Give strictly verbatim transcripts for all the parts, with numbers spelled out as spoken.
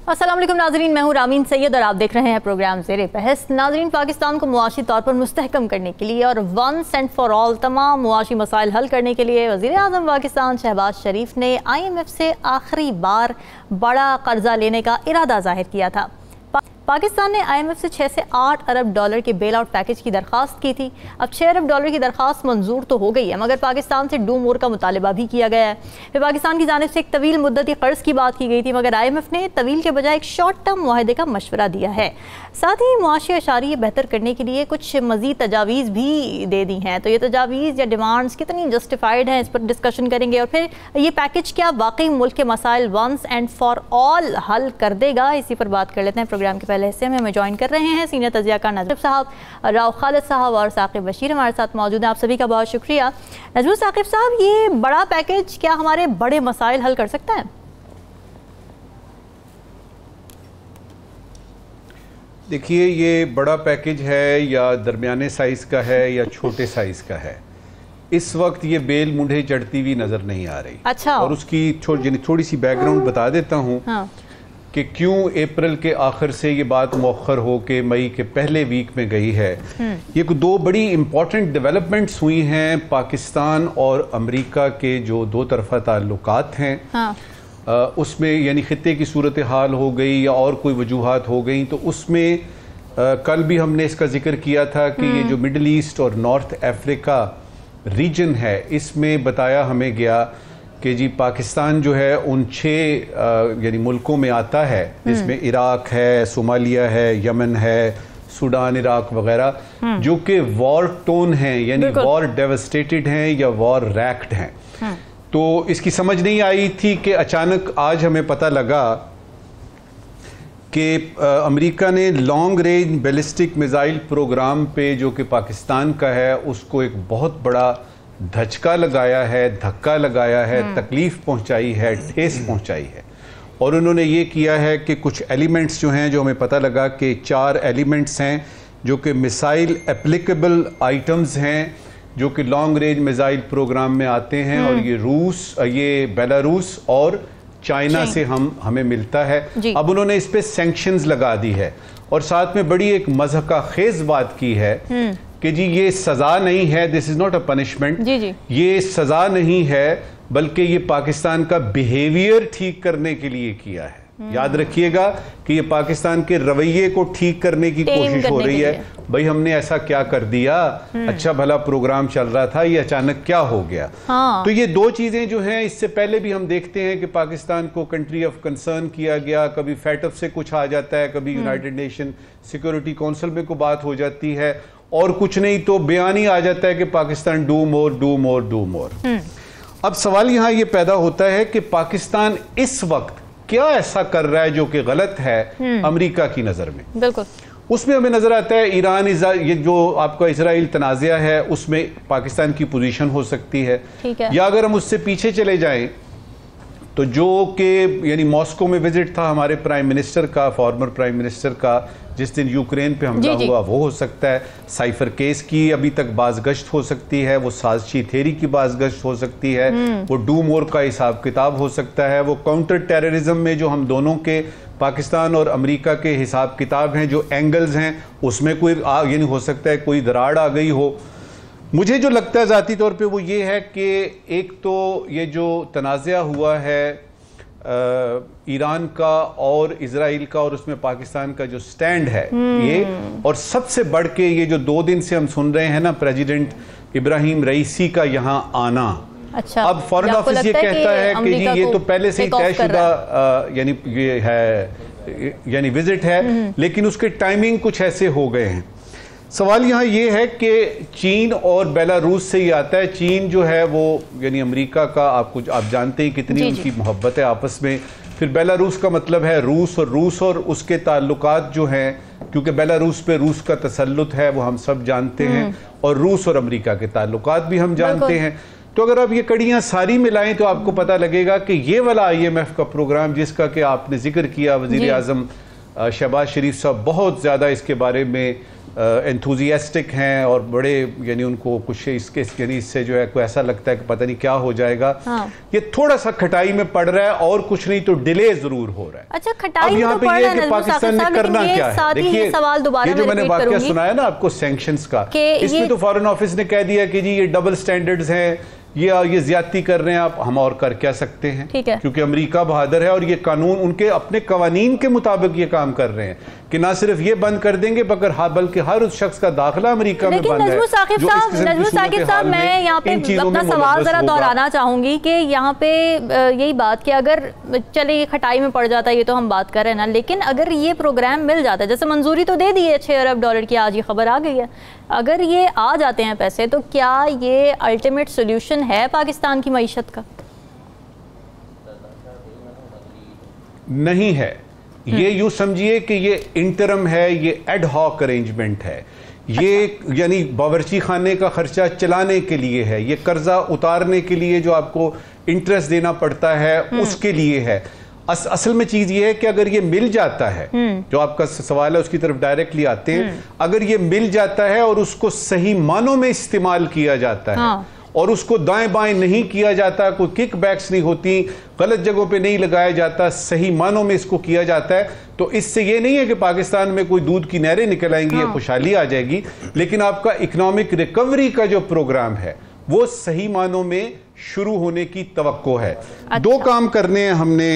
अस्सलाम वालेकुम नाज़रीन, मैं हूँ रामीन सैयद और आप देख रहे हैं प्रोग्राम ज़ेरे बहस। नाज़रीन, पाकिस्तान को मुआशी तौर पर मुस्तहकम करने के लिए और वंस एंड फॉर ऑल तमाम मुआशी मसाइल हल करने के लिए वज़ीर आज़म पाकिस्तान शहबाज शरीफ ने आई एम एफ से आखिरी बार बड़ा कर्जा लेने का इरादा जाहिर किया था। पाकिस्तान ने आई एम एफ से छः से आठ अरब डॉलर के बेल आउट पैकेज की दरख्वास्त की थी। अब छः अरब डॉलर की दरख्वास्त मंजूर तो हो गई है, मगर पाकिस्तान से डू मोर का मुतालबा भी किया गया है। फिर पाकिस्तान की जानिब से एक तवील मुद्दती कर्ज की बात की गई थी, मगर आई एम एफ ने तवील के बजाय एक शॉर्ट टर्म मुआहदे का मशवरा दिया है। साथ ही मुआशी अशारिये बेहतर करने के लिए कुछ मज़ीद तजावीज़ भी दे दी हैं। तो ये तजावीज़ या डिमांड्स कितनी जस्टिफाइड हैं, इस पर डिस्कशन करेंगे। और फिर ये पैकेज क्या वाकई मुल्क के मसाइल वंस एंड फॉर ऑल हल कर देगा, इसी पर बात कर लेते हैं। प्रोग्राम के पहले हिस्से में हमें ज्वाइन कर रहे हैं सीनियर तजियाकार नजर साहब, राव खालिद साहब और साकिब बशीर हमारे साथ मौजूद हैं। आप सभी का बहुत शुक्रिया। नजमुल साकिब साहब, ये बड़ा पैकेज क्या हमारे बड़े मसाइल हल कर सकता है? देखिए, ये बड़ा पैकेज है या दरमियाने साइज़ का है या छोटे साइज़ का है, इस वक्त ये बेल मुंढे चढ़ती हुई नज़र नहीं आ रही। अच्छा। और उसकी थोड़ी सी बैकग्राउंड बता देता हूँ। हाँ। कि क्यों अप्रैल के आखिर से ये बात मौखर हो के मई के पहले वीक में गई है। ये दो बड़ी इम्पॉर्टेंट डेवलपमेंट्स हुई हैं पाकिस्तान और अमेरिका के जो दो तरफा ताल्लुकात हैं। हाँ। आ, उसमें यानी खित्ते की सूरत हाल हो गई या और कोई वजूहात हो गई, तो उसमें आ, कल भी हमने इसका जिक्र किया था कि ये जो मिडल ईस्ट और नॉर्थ अफ्रीका रीजन है, इसमें बताया हमें गया कि जी पाकिस्तान जो है उन छः यानी मुल्कों में आता है, जिसमें इराक है, सोमालिया है, यमन है, सूडान, इराक वगैरह, जो कि वॉर टोन हैं, यानी वॉर डेवस्टेटेड हैं या वॉर रैक्ड हैं। तो इसकी समझ नहीं आई थी कि अचानक आज हमें पता लगा कि अमेरिका ने long range ballistic missile programme पे, जो कि पाकिस्तान का है, उसको एक बहुत बड़ा धचका लगाया है, धक्का लगाया है, तकलीफ पहुंचाई है, ठेस पहुंचाई है। और उन्होंने ये किया है कि कुछ एलिमेंट्स जो हैं, जो हमें पता लगा कि चार एलिमेंट्स हैं जो कि मिसाइल एप्लीकेबल आइटम्स हैं, जो कि लॉन्ग रेंज मिसाइल प्रोग्राम में आते हैं, और ये रूस, ये बेलारूस और चाइना से हम हमें मिलता है। अब उन्होंने इस पे सैंक्शंस लगा दी है, और साथ में बड़ी एक मज़हका खेज बात की है कि जी ये सज़ा नहीं है, this is not a punishment, ये सज़ा नहीं है, बल्कि ये पाकिस्तान का बिहेवियर ठीक करने के लिए किया है। याद रखिएगा कि ये पाकिस्तान के रवैये को ठीक करने की कोशिश हो रही है। भाई हमने ऐसा क्या कर दिया, अच्छा भला प्रोग्राम चल रहा था, ये अचानक क्या हो गया। हाँ। तो ये दो चीज़ें जो हैं, इससे पहले भी हम देखते हैं कि पाकिस्तान को कंट्री ऑफ कंसर्न किया गया, कभी फैटफ से कुछ आ जाता है, कभी यूनाइटेड नेशन सिक्योरिटी काउंसिल में को बात हो जाती है, और कुछ नहीं तो बयान ही आ जाता है कि Pakistan do more do more do more. अब सवाल यहां ये पैदा होता है कि पाकिस्तान इस वक्त क्या ऐसा कर रहा है जो कि गलत है अमेरिका की नजर में। बिल्कुल। उसमें हमें नजर आता है ईरान, ये जो आपका इजराइल तनाज़ा है, उसमें पाकिस्तान की पोजीशन हो सकती है, है। या अगर हम उससे पीछे चले जाएं तो जो कि यानी मॉस्को में विजिट था हमारे प्राइम मिनिस्टर का, फॉर्मर प्राइम मिनिस्टर का, जिस दिन यूक्रेन पे हमला हुआ, वो हो सकता है। साइफर केस की अभी तक बाज़गश्त हो सकती है, वो साजिशी थेरी की बाज़गश्त हो सकती है, वो डू मोर का हिसाब किताब हो सकता है, वो काउंटर टेररिज्म में जो हम दोनों के पाकिस्तान और अमेरिका के हिसाब किताब हैं, जो एंगल्स हैं, उसमें कोई यानी हो सकता है कोई दरार आ गई हो। मुझे जो लगता है ज़ाती तौर पे वो ये है कि एक तो ये जो तनाज़ा हुआ है ईरान का और इजराइल का, और उसमें पाकिस्तान का जो स्टैंड है ये, और सबसे बढ़ के ये जो दो दिन से हम सुन रहे हैं ना, प्रेसिडेंट इब्राहिम रईसी का यहाँ आना। अच्छा। अब फॉरेन ऑफिस ये कहता है कि जी ये तो पहले से ही तयशुदा यानी ये है यानी विजिट है, लेकिन उसके टाइमिंग कुछ ऐसे हो गए हैं। सवाल यहाँ ये है कि चीन और बेलारूस से ही आता है। चीन जो है वो यानी अमेरिका का, आप कुछ आप जानते हैं कितनी उनकी मोहब्बत है आपस में। फिर बेलारूस का मतलब है रूस, और रूस और उसके ताल्लुकात जो हैं, क्योंकि बेलारूस पे रूस का तसल्लुत है, वो हम सब जानते हैं, और रूस और अमेरिका के ताल्लुकात भी हम जानते हैं। तो अगर आप ये कड़ियाँ सारी मिलाएं तो आपको पता लगेगा कि ये वाला आई एम एफ का प्रोग्राम, जिसका कि आपने जिक्र किया, वज़ीर आज़म शहबाज शरीफ साहब बहुत ज़्यादा इसके बारे में एंथुजियास्टिक हैं और बड़े यानी उनको कुछ इसके यानी इससे जो है कोई ऐसा लगता है कि पता नहीं क्या हो जाएगा। हाँ। ये थोड़ा सा खटाई में पड़ रहा है और कुछ नहीं तो डिले जरूर हो रहा है। अच्छा, खटाई अब यहाँ तो पे ये है कि पाकिस्तान ने करना क्या है, देखिए ये जो मैंने वाकया सुनाया ना आपको सैंक्शंस का, इसमें तो फॉरेन ऑफिस ने कह दिया कि जी ये डबल स्टैंडर्ड्स हैं, ये ये ज्यादती कर रहे हैं आप, हम और कर क्या सकते हैं, क्योंकि अमेरिका बहादुर है और ये कानून उनके अपने कवानीन के मुताबिक ये काम कर रहे हैं कि ना सिर्फ ये बंद कर देंगे बकर हाँ बल्कि हर उस शख्स का दाखिला अमेरिका में बंद है। नजमुल साकिब साहब, नजमुल साकिब साहब मैं यहाँ पे अपना सवाल जरा दोहराना चाहूंगी कि यहाँ पे यही बात कि अगर चले ये खटाई में पड़ जाता है, ये तो हम बात कर रहे हैं ना, लेकिन अगर ये प्रोग्राम मिल जाता है, जैसे मंजूरी तो दे दी है छह अरब डॉलर की, आज ये खबर आ गई है, अगर ये आ जाते हैं पैसे, तो क्या ये अल्टीमेट सोल्यूशन है पाकिस्तान की मईशत का? नहीं है। ये यूं समझिए कि ये इंटरम है, ये एड हॉक अरेंजमेंट है, ये अच्छा। यानी बावर्ची खाने का खर्चा चलाने के लिए है, ये कर्जा उतारने के लिए जो आपको इंटरेस्ट देना पड़ता है उसके लिए है। अस, असल में चीज ये है कि अगर ये मिल जाता है, जो आपका सवाल है उसकी तरफ डायरेक्टली आते हैं, अगर ये मिल जाता है और उसको सही मानों में इस्तेमाल किया जाता है, हाँ। और उसको दाएं बाएं नहीं किया जाता, कोई किक बैक्स नहीं होती, गलत जगहों पे नहीं लगाया जाता, सही मानों में इसको किया जाता है, तो इससे ये नहीं है कि पाकिस्तान में कोई दूध की नहरें निकल आएंगी हाँ। या खुशहाली आ जाएगी, लेकिन आपका इकोनॉमिक रिकवरी का जो प्रोग्राम है वो सही मानों में शुरू होने की तवक्को है। अच्छा। दो काम करने हैं हमने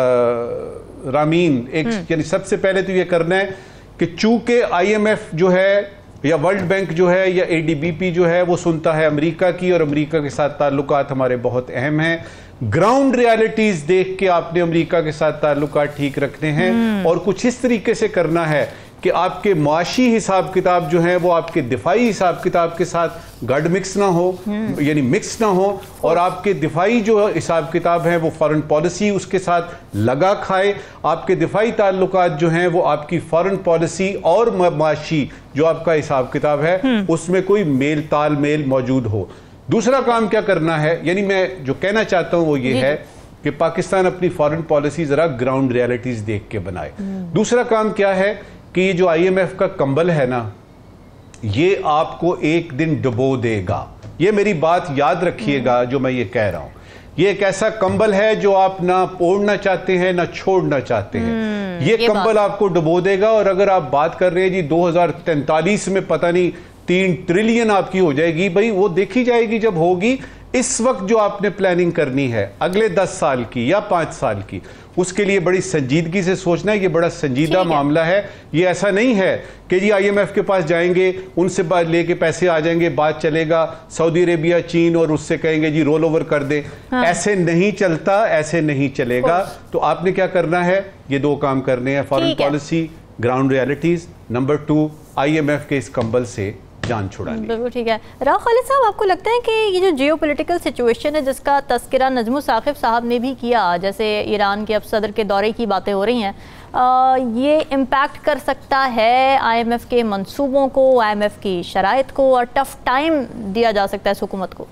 आ, रामीन, एक यानी सबसे पहले तो ये करना है कि चूंकि आईएमएफ जो है या वर्ल्ड बैंक जो है या एडीबीपी जो है वो सुनता है अमेरिका की, और अमेरिका के साथ ताल्लुकात हमारे बहुत अहम हैं। ग्राउंड रियलिटीज देख के आपने अमेरिका के साथ ताल्लुकात ठीक रखने हैं और कुछ इस तरीके से करना है कि आपके माशी हिसाब किताब जो है वो आपके दिफाई हिसाब किताब के साथ गड मिक्स ना हो, यानी मिक्स ना हो, और आपके दिफाई जो हिसाब किताब है वो फॉरेन पॉलिसी उसके साथ लगा खाए, आपके दिफाई ताल्लुकात जो हैं वो आपकी फॉरेन पॉलिसी और माशी जो आपका हिसाब किताब है उसमें कोई मेल ताल मेल मौजूद हो। दूसरा काम क्या करना है, यानी मैं जो कहना चाहता हूं वो ये है कि पाकिस्तान अपनी फॉरेन पॉलिसी जरा ग्राउंड रियलिटीज देख के बनाए। दूसरा काम क्या है कि ये जो आईएमएफ का कंबल है ना, ये आपको एक दिन डुबो देगा। ये मेरी बात याद रखिएगा जो मैं ये कह रहा हूं। ये एक ऐसा कंबल है जो आप ना ओढ़ना चाहते हैं ना छोड़ना चाहते हैं। ये, ये कंबल आपको डुबो देगा। और अगर आप बात कर रहे हैं जी दो हजार तैंतालीस में पता नहीं तीन ट्रिलियन आपकी हो जाएगी, भाई वो देखी जाएगी जब होगी। इस वक्त जो आपने प्लानिंग करनी है अगले दस साल की या पांच साल की, उसके लिए बड़ी संजीदगी से सोचना है। ये बड़ा संजीदा मामला है। ये ऐसा नहीं है कि जी आईएमएफ के पास जाएंगे, उनसे लेके पैसे आ जाएंगे, बात चलेगा, सऊदी अरेबिया चीन और उससे कहेंगे जी रोल ओवर कर दे। हाँ। ऐसे नहीं चलता, ऐसे नहीं चलेगा। तो आपने क्या करना है, ये दो काम करने हैं, foreign policy, ground realities, number two IMF के इस कंबल से जान छुड़ानी। बिल्कुल ठीक है। राव खालिद साहब, आपको लगता है कि ये जो जियोपॉलिटिकल सिचुएशन है जिसका तस्करा नजमुल साकिब साहब ने भी किया, जैसे ईरान के अब सदर के दौरे की बातें हो रही हैं, आ, ये इम्पैक्ट कर सकता है आईएमएफ के मंसूबों को, आईएमएफ की शराइत को, और टफ टाइम दिया जा सकता है इस हुकूमत को?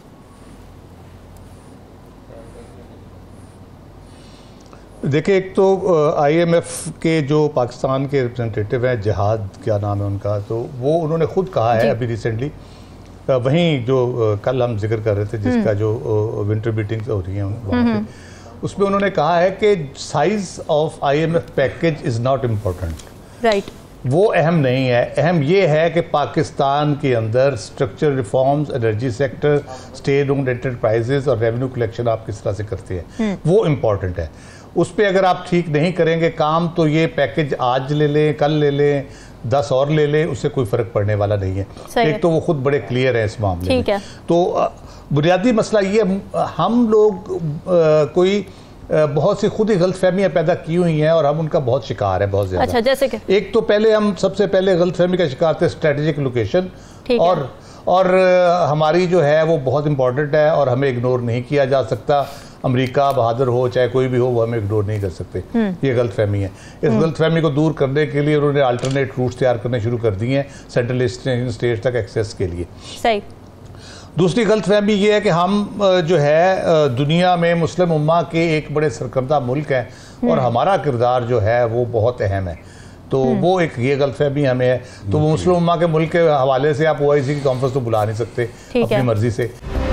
देखिए, एक तो आईएमएफ के जो पाकिस्तान के रिप्रेजेंटेटिव हैं, जिहाद क्या नाम है उनका, तो वो उन्होंने खुद कहा है अभी रिसेंटली, वहीं जो कल हम जिक्र कर रहे थे जिसका जो विंटर मीटिंग्स हो रही हैं वहाँ पे, उसमें उन्होंने कहा है कि size of IMF package is not important. Right, वो अहम नहीं है। अहम ये है कि पाकिस्तान के अंदर structure reforms, energy sector, state owned enterprises और रेवेन्यू कलेक्शन आप किस तरह से करते हैं, वो इम्पोर्टेंट है। उस पर अगर आप ठीक नहीं करेंगे काम, तो ये पैकेज आज ले लें, कल ले लें, दस और ले लें, उससे कोई फ़र्क पड़ने वाला नहीं है। एक तो वो खुद बड़े क्लियर है इस मामले में। है। तो बुनियादी मसला ये, हम लोग आ, कोई आ, बहुत सी खुद ही गलतफहमियाँ पैदा की हुई हैं और हम उनका बहुत शिकार है, बहुत ज़्यादा। अच्छा, जैसे कि एक तो पहले हम सबसे पहले गलतफहमी का शिकार थे स्ट्रेटेजिक लोकेशन, और और हमारी जो है वो बहुत इंपॉर्टेंट है और हमें इग्नोर नहीं किया जा सकता। अमेरिका बहादुर हो चाहे कोई भी हो, वो हमें इग्नोर नहीं कर सकते। ये गलतफहमी है। इस गलतफहमी को दूर करने के लिए उन्होंने अल्टरनेट रूट्स तैयार करने शुरू कर दिए हैं सेंट्रल एशियन स्टेट्स तक एक्सेस के लिए। सही। दूसरी गलतफहमी ये है कि हम जो है दुनिया में मुस्लिम उम्मा के एक बड़े सरकर्दा मुल्क हैं और हमारा किरदार जो है वो बहुत अहम है। तो वो एक ये गलतफहमी हमें है। तो वो मुस्लिम उम्मा के मुल्क के हवाले से आप ओआईसी की कॉन्फ्रेंस तो बुला नहीं सकते अपनी मर्जी से।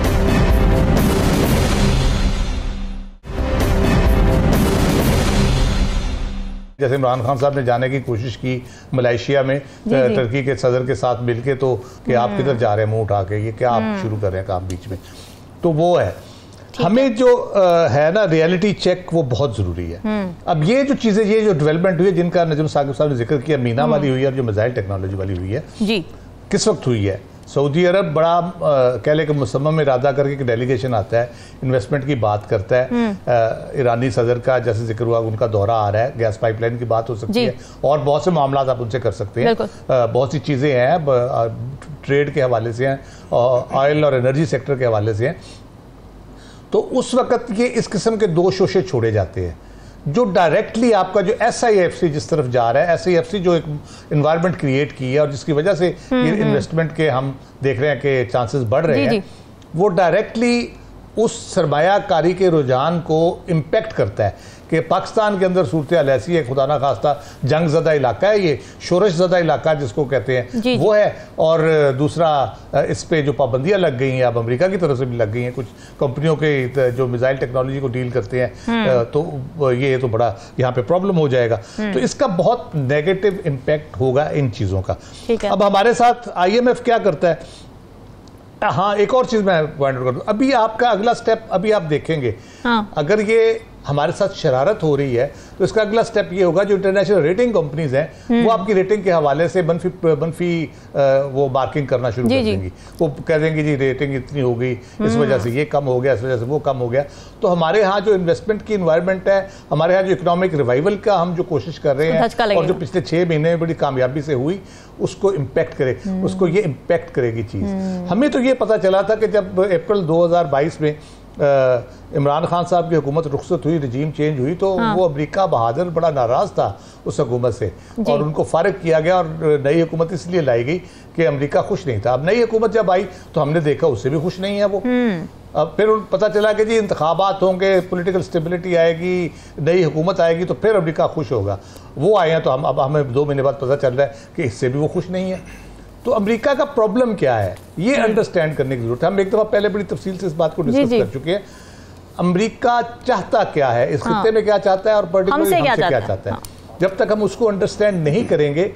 जैसे इमरान खान साहब ने जाने की कोशिश की मलेशिया में टर्की के सदर के साथ मिलके, तो कि आप किधर जा रहे हैं मुंह उठा के, ये क्या आप शुरू कर रहे हैं काम बीच में, तो वो है हमें जो आ, है ना रियलिटी चेक, वो बहुत जरूरी है। अब ये जो चीजें, ये जो डेवलपमेंट हुई है जिनका नजम साकिब साहब ने जिक्र किया, मीना वाली हुई है और जो मिसाइल टेक्नोलॉजी वाली हुई है जी, किस वक्त हुई है? सऊदी अरब बड़ा कह ले कि मुसम्मम इरादा करके एक डेलीगेशन आता है, इन्वेस्टमेंट की बात करता है, आ, ईरानी सदर का जैसे जिक्र हुआ उनका दौरा आ रहा है, गैस पाइपलाइन की बात हो सकती है और बहुत से मामला आप उनसे कर सकते हैं। आ, बहुत सी चीज़ें हैं, ट्रेड के हवाले से हैं, ऑयल और एनर्जी सेक्टर के हवाले से हैं। तो उस वक्त ये इस किस्म के दो शोशे छोड़े जाते हैं। जो डायरेक्टली आपका जो एस आई एफ सी जिस तरफ जा रहा है, एस आई एफ सी जो एक इन्वायरमेंट क्रिएट की है और जिसकी वजह से ये इन्वेस्टमेंट के हम देख रहे हैं कि चांसेस बढ़ रहे हैं, वो डायरेक्टली उस सरमायाकारी के रुझान को इम्पेक्ट करता है कि पाकिस्तान के अंदर सूरत हाल ऐसी है, खुदा ना खास्ता जंग ज़दा इलाका है, ये शोरश ज़दा इलाका जिसको कहते हैं जी वो है। और दूसरा इस पे जो पाबंदियां लग गई हैं, अब अमेरिका की तरफ से भी लग गई हैं कुछ कंपनियों के जो मिसाइल टेक्नोलॉजी को डील करते हैं, तो ये तो बड़ा यहाँ पे प्रॉब्लम हो जाएगा। तो इसका बहुत नेगेटिव इम्पैक्ट होगा इन चीज़ों का। अब हमारे साथ आई एम एफ क्या करता है? हाँ, एक और चीज़ मैं पॉइंट आउट कर दूँ, अभी आपका अगला स्टेप अभी आप देखेंगे, हाँ। अगर ये हमारे साथ शरारत हो रही है तो इसका अगला स्टेप ये होगा, जो इंटरनेशनल रेटिंग कंपनीज हैं वो आपकी रेटिंग के हवाले से मनफी मनफी वो मार्किंग करना शुरू कर देंगी। वो कह देंगे जी रेटिंग इतनी हो गई, इस वजह से ये कम हो गया, इस वजह से वो कम हो गया। तो हमारे यहाँ जो इन्वेस्टमेंट की इन्वायरमेंट है, हमारे यहाँ जो इकोनॉमिक रिवाइवल का हम जो कोशिश कर रहे हैं और जो पिछले छः महीने में बड़ी कामयाबी से हुई, उसको इम्पैक्ट करे, उसको ये इम्पैक्ट करेगी चीज़। हमें तो ये पता चला था कि जब अप्रैल दो हज़ार बाईस में इमरान खान साहब की हुकूमत रुखसत हुई, रजीम चेंज हुई, तो हाँ। वो अमेरिका बहादुर बड़ा नाराज़ था उस हुकूमत से और उनको फारिग किया गया और नई हुकूमत इसलिए लाई गई कि अमेरिका खुश नहीं था। अब नई हुकूमत जब आई तो हमने देखा उससे भी खुश नहीं है वो। अब फिर पता चला कि जी इंतखाबात होंगे, पॉलिटिकल स्टेबिलिटी आएगी, नई हुकूमत आएगी तो फिर अमेरिका खुश होगा। वो आए हैं तो हम अब हमें दो महीने बाद पता चल रहा है कि इससे भी वो खुश नहीं है। तो अमेरिका का प्रॉब्लम क्या है, ये अंडरस्टैंड करने की जरूरत है। हम एक दफ़ा पहले बड़ी तफसील से इस बात को डिस्कस कर चुके हैं। अमेरिका चाहता क्या है, इस खित्ते में क्या चाहता है और पर्टिकुलरली हमसे क्या, क्या चाहता है। जब तक हम उसको अंडरस्टैंड नहीं करेंगे,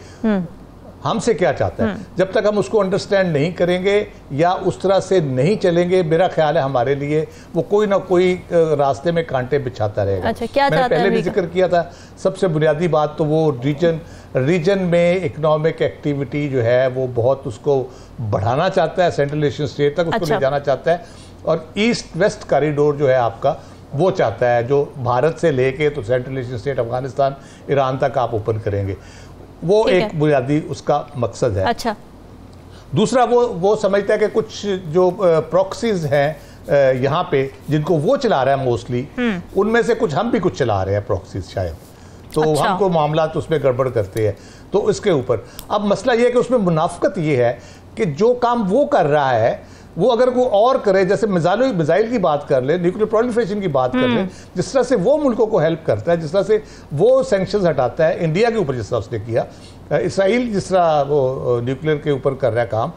हमसे क्या चाहता है, जब तक हम उसको अंडरस्टैंड नहीं करेंगे या उस तरह से नहीं चलेंगे, मेरा ख्याल है हमारे लिए वो कोई ना कोई रास्ते में कांटे बिछाता रहेगा। अच्छा, क्या मैंने पहले भी जिक्र किया था, सबसे बुनियादी बात तो वो रीजन रीजन में इकोनॉमिक एक्टिविटी जो है वो बहुत उसको बढ़ाना चाहता है, सेंट्रल एशियन स्टेट तक उसको ले जाना चाहता है, और ईस्ट वेस्ट कॉरिडोर जो है आपका वो चाहता है, जो भारत से लेके तो Central Asian state, Afghanistan, Iran तक आप ओपन करेंगे। वो एक बुनियादी उसका मकसद है। अच्छा, दूसरा वो वो समझता है कि कुछ जो प्रॉक्सीज हैं यहाँ पे जिनको वो चला रहा है मोस्टली, उनमें से कुछ हम भी कुछ चला रहे हैं प्रॉक्सीज शायद, तो अच्छा। हमको मामला तो उसमें गड़बड़ करते हैं। तो इसके ऊपर अब मसला ये है कि उसमें मुनाफकत ये है कि जो काम वो कर रहा है वो अगर कोई और करे, जैसे मिसाइल मिसाइल की बात कर ले, न्यूक्लियर प्रोलिफरेशन की बात कर ले, जिस तरह से वो मुल्कों को हेल्प करता है, जिस तरह से वो सैंक्शंस हटाता है इंडिया के ऊपर, जिस तरह उसने किया, इसराइल जिस तरह वो न्यूक्लियर के ऊपर कर रहा है काम,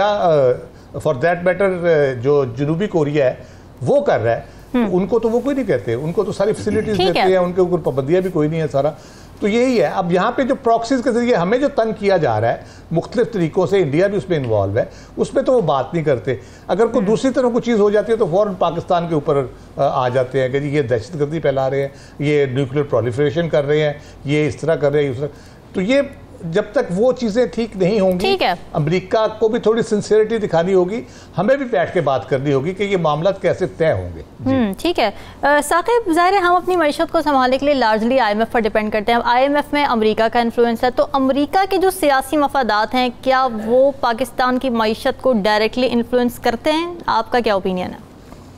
या फॉर दैट मैटर जो जनूबी कोरिया है वो कर रहा है, तो उनको तो वो कोई नहीं कहते, उनको तो सारी फैसिलिटीज देते हैं, उनके ऊपर पाबंदियां भी कोई नहीं है सारा। तो यही है। अब यहाँ पे जो प्रॉक्सीज के जरिए हमें जो तंग किया जा रहा है मुख्तलिफ तरीकों से, इंडिया भी उसमें इन्वॉल्व है, उसमें तो वो बात नहीं करते। अगर कोई दूसरी तरह कोई चीज़ हो जाती है तो फ़ौरन पाकिस्तान के ऊपर आ जाते हैं कि जी ये दहशतगर्दी फैला रहे हैं, ये न्यूक्लियर प्रोलिफरेशन कर रहे हैं, ये इस तरह कर रहे हैं, इस तरह। तो ये जब तक वो चीज़ें ठीक नहीं होंगी, अमेरिका को भी थोड़ी सिंसियरिटी दिखानी होगी, हमें भी बैठ के बात करनी होगी कि ये मामला कैसे तय होंगे। ठीक है साकिब, ज़ाहिर है हम अपनी मईशत को संभालने के लिए लार्जली आई एम एफ पर डिपेंड करते हैं। आई एम एफ में अमेरिका का इन्फ्लुएंस है, तो अमेरिका के जो सियासी मफादात हैं क्या वो पाकिस्तान की मईशत को डायरेक्टली इन्फ्लुएंस करते हैं? आपका क्या ओपिनियन है?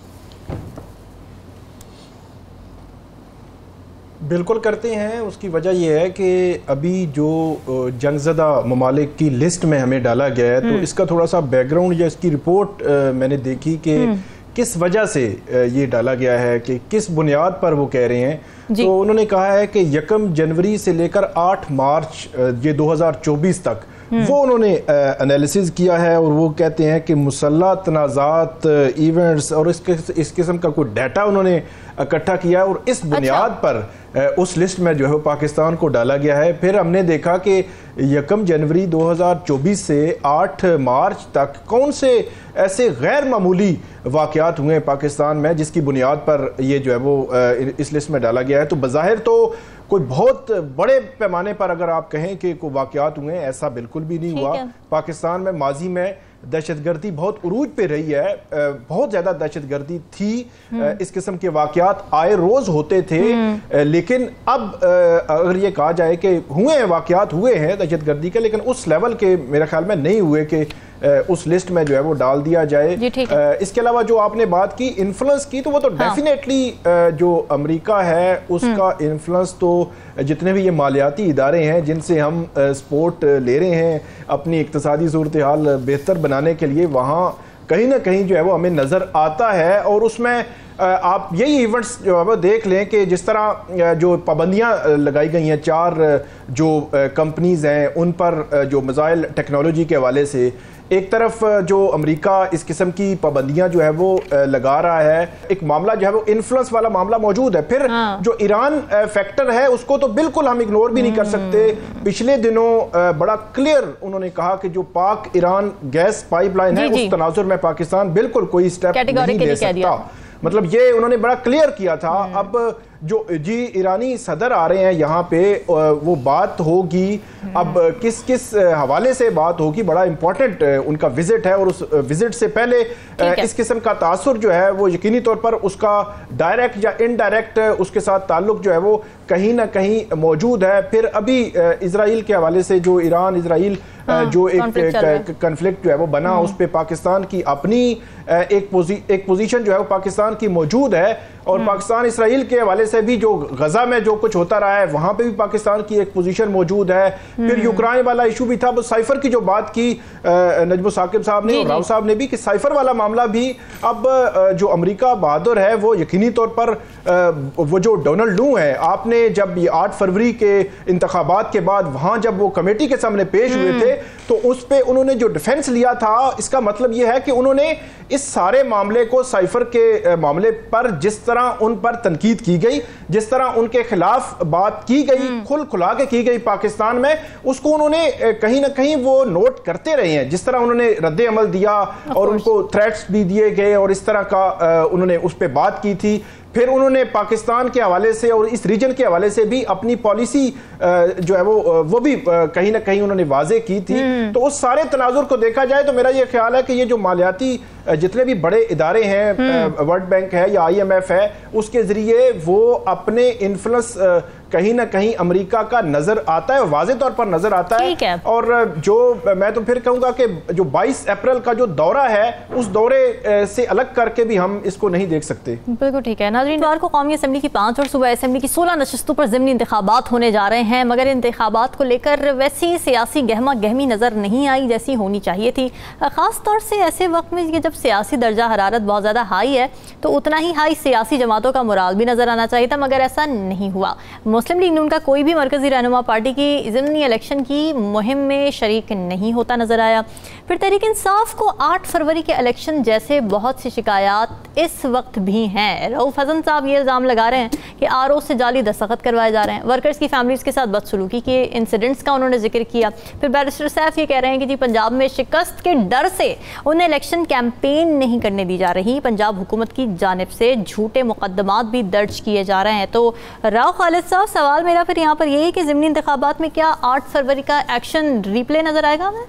बिल्कुल करते हैं। उसकी वजह यह है कि अभी जो जंगज़दा ममालिक की लिस्ट में हमें डाला गया है, तो इसका थोड़ा सा बैकग्राउंड या इसकी रिपोर्ट मैंने देखी कि किस वजह से ये डाला गया है, कि किस बुनियाद पर वो कह रहे हैं, तो उन्होंने कहा है कि यकम जनवरी से लेकर आठ मार्च ये दो हज़ार चौबीस तक वो उन्होंने एनालिसिस किया है और वो कहते हैं कि मुसल्लह तनाज़ात, इवेंट्स और इसके इस किस्म का कोई डाटा उन्होंने इकट्ठा किया और इस बुनियाद अच्छा। पर उस लिस्ट में जो है पाकिस्तान को डाला गया है। फिर हमने देखा कि यकम जनवरी दो हज़ार चौबीस से आठ मार्च तक कौन से ऐसे गैर मामूली वाक़यात हुए हैं पाकिस्तान में जिसकी बुनियाद पर ये जो है वो इस लिस्ट में डाला गया है। तो बज़ाहिर तो कोई बहुत बड़े पैमाने पर अगर आप कहें कि कोई वाक़यात हुए, ऐसा बिल्कुल भी नहीं हुआ। पाकिस्तान में माजी में दहशतगर्दी बहुत उरूज पे रही है, बहुत ज़्यादा दहशतगर्दी थी, इस किस्म के वाक़यात आए रोज़ होते थे। लेकिन अब अगर ये कहा जाए कि हुए हैं वाक़यात हुए हैं दहशतगर्दी के, लेकिन उस लेवल के मेरे ख्याल में नहीं हुए कि उस लिस्ट में जो है वो डाल दिया जाए। इसके अलावा जो आपने बात की इन्फ्लुएंस की, तो वो तो डेफिनेटली हाँ। जो अमेरिका है उसका इन्फ्लुएंस तो जितने भी ये मालियाती इदारे हैं जिनसे हम सपोर्ट ले रहे हैं अपनी इक्तिसादी सूरत हाल बेहतर बनाने के लिए, वहाँ कहीं ना कहीं जो है वो हमें नज़र आता है। और उसमें आप यही इवेंट्स जो है वो देख लें कि जिस तरह जो पाबंदियां लगाई गई हैं, चार जो कंपनीज हैं उन पर जो मिसाइल टेक्नोलॉजी के हवाले से, एक तरफ जो अमेरिका इस किस्म की पाबंदियां जो है वो लगा रहा है, एक मामला जो है वो इन्फ्लुएंस वाला मामला मौजूद है। फिर हाँ। जो ईरान फैक्टर है उसको तो बिल्कुल हम इग्नोर भी नहीं कर सकते। पिछले दिनों बड़ा क्लियर उन्होंने कहा कि जो पाक ईरान गैस पाइपलाइन है उस तनाजुर में पाकिस्तान बिल्कुल कोई स्टेप नहीं ले सकता। मतलब ये उन्होंने बड़ा क्लियर किया था। अब जो जी ईरानी सदर आ रहे हैं यहाँ पे, वो बात होगी, अब किस किस हवाले से बात होगी, बड़ा इंपॉर्टेंट उनका विजिट है। और उस विजिट से पहले इस किस्म का तासुर जो है वो यकीनी तौर पर उसका डायरेक्ट या इनडायरेक्ट उसके साथ ताल्लुक जो है वो कहीं ना कहीं मौजूद है। फिर अभी इजराइल के हवाले से जो ईरान इजराइल हाँ, जो एक कन्फ्लिक्ट जो है वो बना, उस पर पाकिस्तान की अपनी एक पोजी, एक पोजीशन जो है वो पाकिस्तान की मौजूद है। और पाकिस्तान इसराइल के हवाले से भी जो गजा में जो कुछ होता रहा है वहां पे भी पाकिस्तान की एक पोजीशन मौजूद है। फिर यूक्रेन वाला इशू भी था, वो साइफर की जो बात की नजमो साकिब साहब ने और राव साहब ने भी, कि साइफर वाला मामला भी अब जो अमेरिका बहादुर है वो यकीनी तौर पर वो जो डोनाल्ड लू है, आपने जब ये आठ फरवरी के इंतखाबात के बाद वहां जब वो कमेटी के सामने पेश हुए थे तो उस पर उन्होंने जो डिफेंस लिया था, इसका मतलब ये है कि उन्होंने इस सारे मामले को, साइफर के मामले पर जिस तरह उन पर तनकीद की गई, जिस तरह उनके खिलाफ बात की गई, खुल खुला के की गई पाकिस्तान में, उसको उन्होंने कहीं ना कहीं वो नोट करते रहे हैं। जिस तरह उन्होंने रद्द अमल दिया और उनको थ्रेट्स भी दिए गए और इस तरह का उन्होंने उस पर बात की थी। फिर उन्होंने पाकिस्तान के हवाले से और इस रीजन के हवाले से भी अपनी पॉलिसी जो है वो वो भी कहीं ना कहीं उन्होंने वाजे की थी। तो उस सारे तनाजुर को देखा जाए तो मेरा ये ख्याल है कि ये जो मालियाती जितने भी बड़े इदारे हैं, वर्ल्ड बैंक है या आई एम एफ है, उसके जरिए वो अपने इन्फ्लुएंस कहीं ना कहीं अमेरिका का नजर आता है, वाज़े तौर पर नजर आता है, है। और जो मैं तो फिर कहूंगा कि जो बाईस अप्रैल का जो दौरा है उस दौरे से अलग करके भी हम इसको नहीं देख सकते। बिल्कुल ठीक है। नाज़रीन, को कौमी असम्बली की पाँच और सूबाई असम्बली की सोलह नशस्तों पर ज़िमनी इंतखाबात होने जा रहे हैं, मगर इंतखाबात को लेकर वैसी सियासी गहमा गहमी नज़र नहीं आई जैसी होनी चाहिए थी। ख़ास तौर से ऐसे वक्त में जब सियासी दर्जा हरारत बहुत ज़्यादा हाई है तो उतना ही हाई सियासी जमातों का मोराल भी नज़र आना चाहिए था, मगर ऐसा नहीं हुआ। मुस्लिम लीग नून का कोई भी मरकजी रहनुमा पार्टी की ज़िमनी इलेक्शन की मुहिम में शरीक नहीं होता नजर आया। फिर तहरीक इंसाफ को आठ फरवरी के इलेक्शन जैसे बहुत सी शिकायत इस वक्त भी हैं। रऊफ हसन साहब ये इल्ज़ाम लगा रहे हैं कि आर ओ से जाली दस्तखत करवाए जा रहे हैं, वर्कर्स की फैमिलीज़ के साथ बदसलूकी के इंसिडेंट्स का उन्होंने जिक्र किया। फिर बैरिस्टर सैफ ये कह रहे हैं कि जी पंजाब में शिकस्त के डर से उन्हें इलेक्शन कैंपेन नहीं करने दी जा रही, पंजाब हुकूमत की जानिब से झूठे मुकदमात भी दर्ज किए जा रहे हैं। तो राव खालिद साहब, सवाल मेरा फिर यहाँ पर यही है कि ज़िमनी इंतखाबात में क्या आठ फरवरी का एक्शन रिप्ले नजर आएगा हमें?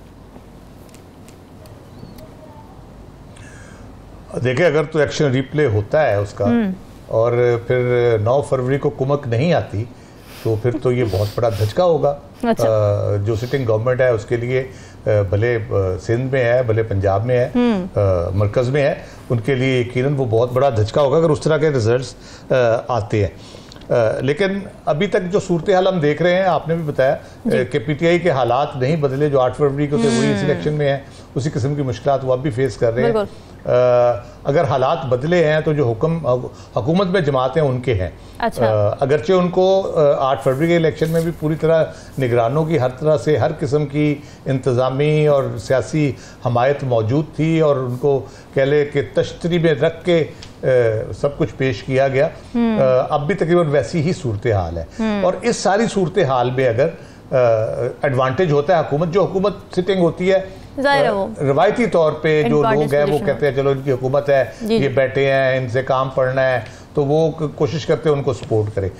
देखिए, अगर तो एक्शन रिप्ले होता है उसका और फिर नौ फरवरी को कुमक नहीं आती तो फिर तो ये बहुत बड़ा धचका होगा। अच्छा। जो सिटिंग गवर्नमेंट है उसके लिए, भले सिंध में है भले पंजाब में है, मरकज़ में है, उनके लिए यकीनन वो बहुत बड़ा धचका होगा अगर उस तरह के रिजल्ट्स आते हैं। Uh, लेकिन अभी तक जो सूरत हाल हम देख रहे हैं, आपने भी बताया कि पीटीआई के हालात नहीं बदले, जो आठ फरवरी को थे वही इस इलेक्शन में है, उसी किस्म की मुश्किलात वो अब भी फेस कर रहे हैं। आ, अगर हालात बदले हैं तो जो हुक्म हुकूमत में जमातें उनके हैं। अच्छा। आ, अगरचे उनको आठ फरवरी के इलेक्शन में भी पूरी तरह निगरानों की हर तरह से हर किस्म की इंतज़ामी और सियासी हमायत मौजूद थी और उनको कह ले कि तश्तरी में रख के आ, सब कुछ पेश किया गया, आ, अब भी तकरीबन वैसी ही सूरत हाल है। और इस सारी सूरत हाल में अगर एडवांटेज होता है हुकूमत, जो हुकूमत सिटिंग होती है रवायती तौर पे जो लोग हैं वो कहते हैं चलो इनकी हुकूमत है, ये बैठे हैं, इनसे काम पढ़ना है, तो वो कोशिश करते हैं उनको सपोर्ट करें।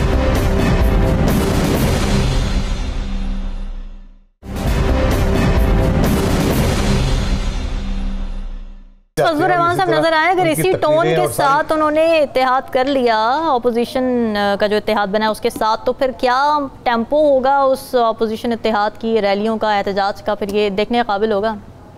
फजलुर रहमान साहब नजर आए, अगर इसी टोन के साथ उन्होंने इत्तेहाद कर लिया, ऑपोजिशन का जो इत्तेहाद बना उसके साथ, तो फिर क्या टेम्पो होगा उस ऑपोजिशन इत्तेहाद की, रैलियों का, एहतजाज का, फिर ये देखने के काबिल होगा?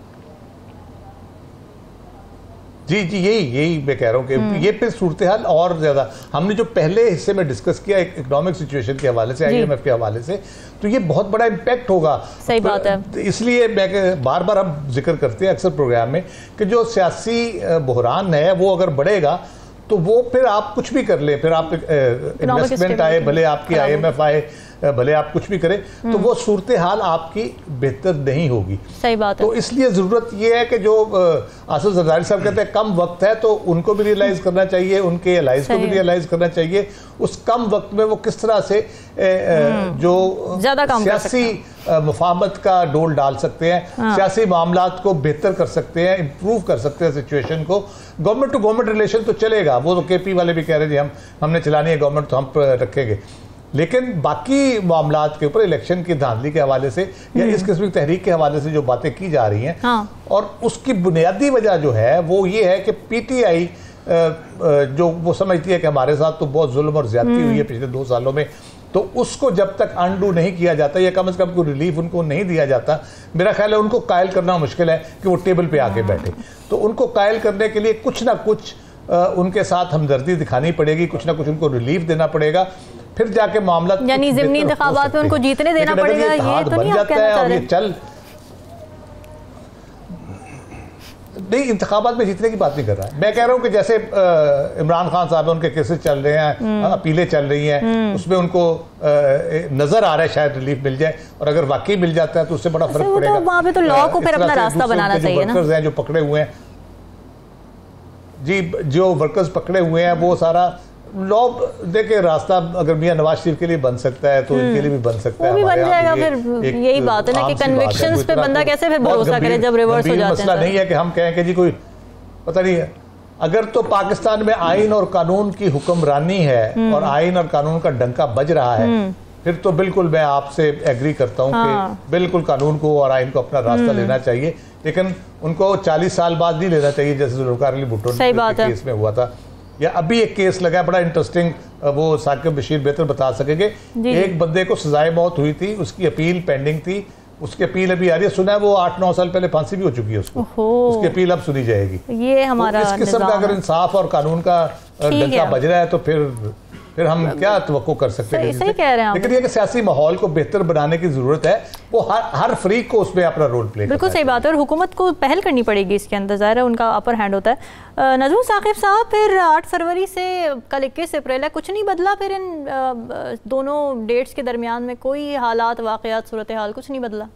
जी जी यही यही मैं कह रहा हूँ कि ये फिर सूरत हाल और ज़्यादा, हमने जो पहले हिस्से में डिस्कस किया इकोनॉमिक सिचुएशन के हवाले से, आईएमएफ के हवाले से, तो ये बहुत बड़ा इम्पैक्ट होगा। सही बात है। इसलिए मैं बार बार हम जिक्र करते हैं अक्सर प्रोग्राम में कि जो सियासी बहरान है वो अगर बढ़ेगा तो वो फिर आप कुछ भी कर लें, फिर आप इन्वेस्टमेंट आए, भले आपकी आईएमएफ आए, भले आप कुछ भी करें, तो वो सूरत हाल आपकी बेहतर नहीं होगी। सही बात है। तो इसलिए ज़रूरत ये है कि जो आसिफ जरदारी साहब कहते हैं कम वक्त है, तो उनको भी रियलाइज़ करना चाहिए, उनके एलाइज को भी रियलाइज़ करना चाहिए उस कम वक्त में वो किस तरह से जो सियासी मुफाहमत का डोल डाल सकते हैं, हाँ। सियासी मामलात को बेहतर कर सकते हैं, इम्प्रूव कर सकते हैं सिचुएशन को। गवर्नमेंट टू गवर्नमेंट रिलेशन तो चलेगा, वो तो के पी वाले भी कह रहे थे हम हमने चलानी है गवर्नमेंट तो हम रखेंगे, लेकिन बाकी मामलात के ऊपर इलेक्शन की धांधली के हवाले से या इस किस्म की तहरीक के हवाले से जो बातें की जा रही हैं, हाँ। और उसकी बुनियादी वजह जो है वो ये है कि पीटीआई जो वो समझती है कि हमारे साथ तो बहुत जुल्म और ज्यादती हुई है पिछले दो सालों में, तो उसको जब तक अनडू नहीं किया जाता या कम से कम कोई रिलीफ उनको नहीं दिया जाता, मेरा ख्याल है उनको कायल करना मुश्किल है कि वो टेबल पे आके बैठे। तो उनको कायल करने के लिए कुछ ना कुछ आ, उनके साथ हमदर्दी दिखानी पड़ेगी, कुछ ना कुछ उनको रिलीफ देना पड़ेगा, फिर जाके मामला यानी ज़िमनी इंतखाबात में उनको जीतने देना पड़ेगा। ये तो नहीं आप कहना चाह रहे? चल नहीं, इंतखाबात में जीतने की बात नहीं कर रहा है, मैं कह रहा हूँ कि जैसे इमरान खान साहब उनके केसेस चल रहे हैं, अपीलें चल रही हैं, उसमें उनको नजर आ रहा है शायद रिलीफ मिल जाए, और अगर वाकई मिल जाता है तो उससे बड़ा फर्क पड़ेगा। वहाँ पे तो लॉ को फिर अपना रास्ता बनाना चाहिए ना। वर्कर्स हैं जो पकड़े हुए हैं, जी जो वर्कर्स पकड़े हुए हैं वो सारा लॉ देखे रास्ता अगर मियां नवाज शरीफ के लिए बन सकता है तो इनके लिए भी बन सकता है, वो भी बन जाएगा। फिर यही बात है ना कि कन्विक्शंस पे बंदा कैसे फिर भरोसा करे जब रिवर्स हो जाते हैं। मसला नहीं है कि हम कहें कि जी कोई पता नहीं है, अगर तो पाकिस्तान में आइन और कानून की हुक्मरानी है और आइन और कानून का डंका बज रहा है, फिर तो बिल्कुल मैं आपसे एग्री करता हूँ कि बिल्कुल कानून को और आइन को अपना रास्ता लेना चाहिए, लेकिन उनको चालीस साल बाद नहीं लेना चाहिए जैसे जुल्फ़िकार अली भुट्टो के केस में हुआ था। या अभी एक केस लगा बड़ा इंटरेस्टिंग, वो साकिब बशीर बेहतर बता सकेंगे, एक बंदे को सजाए मौत हुई थी, उसकी अपील पेंडिंग थी, उसकी अपील अभी आ रही है, सुना है वो आठ नौ साल पहले फांसी भी हो चुकी है उसको, उसकी अपील अब सुनी जाएगी। ये हमारा तो इस किस्म का अगर इंसाफ और कानून का डंका बज रहा है तो फिर फिर हम क्या तवक्को कर सकते हैं? सही कह रहे हैं। लेकिन ये कि सियासी माहौल को बेहतर बनाने की जरूरत है, वो हर हर फ्रीक को उसमें अपना रोल प्ले बिल्कुल सही बात है, और हुकूमत को पहल करनी पड़ेगी इसके अंदर, ज़ाहिर है उनका अपर हैंड होता है। नजमुल साकिब साहब, फिर आठ फरवरी से कल इक्कीस अप्रैल है, कुछ नहीं बदला फिर इन दोनों डेट्स के दरमियान में? कोई हालात, वाक़यात, सूरत हाल कुछ नहीं बदला?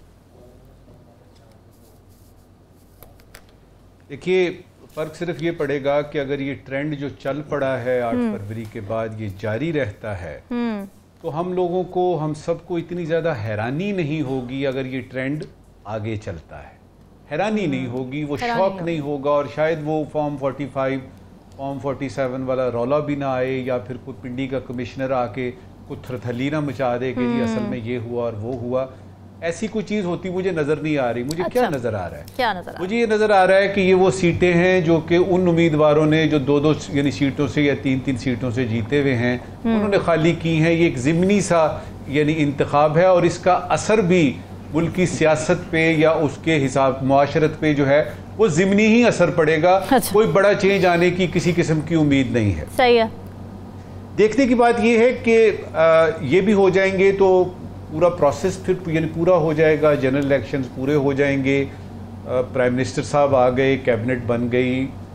देखिए फ़र्क सिर्फ ये पड़ेगा कि अगर ये ट्रेंड जो चल पड़ा है आठ फरवरी के बाद ये जारी रहता है तो हम लोगों को, हम सबको इतनी ज़्यादा हैरानी नहीं होगी अगर ये ट्रेंड आगे चलता है, हैरानी नहीं होगी, वो शौक नहीं होगा, और शायद वो form forty five form forty seven वाला रौला भी ना आए, या फिर कोई पिंडी का कमिश्नर आके कुछ थरथली ना मचा दे कि जी असल में ये हुआ और वो हुआ। ऐसी कोई चीज़ होती मुझे नज़र नहीं आ रही। मुझे अच्छा, क्या नज़र आ रहा है? क्या नज़र आ मुझे ये नज़र आ रहा है कि ये वो सीटें हैं जो कि उन उम्मीदवारों ने जो दो दो यानी सीटों से या तीन तीन सीटों से जीते हुए हैं उन्होंने खाली की हैं। ये एक ज़िमनी सा यानी इंतखाब है, और इसका असर भी मुल्क की सियासत पे या उसके हिसाब मुआशरत पे जो है वो ज़िमनी ही असर पड़ेगा। अच्छा। कोई बड़ा चेंज आने की किसी किस्म की उम्मीद नहीं है। सही है। देखने की बात ये है कि ये भी हो जाएंगे तो पूरा प्रोसेस फिर यानी पूरा हो जाएगा, जनरल इलेक्शंस पूरे हो जाएंगे, प्राइम मिनिस्टर साहब आ गए, कैबिनेट बन गई,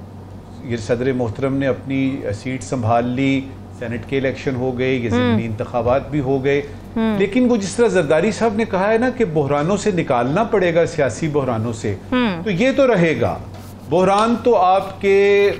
ये सदर मोहतरम ने अपनी सीट संभाल ली, सेनेट के इलेक्शन हो गए, ये ज़िमनी इंतखाबात भी हो गए। लेकिन वो जिस तरह जरदारी साहब ने कहा है ना कि बहरानों से निकालना पड़ेगा, सियासी बहरानों से, तो ये तो रहेगा बहरान। तो आपके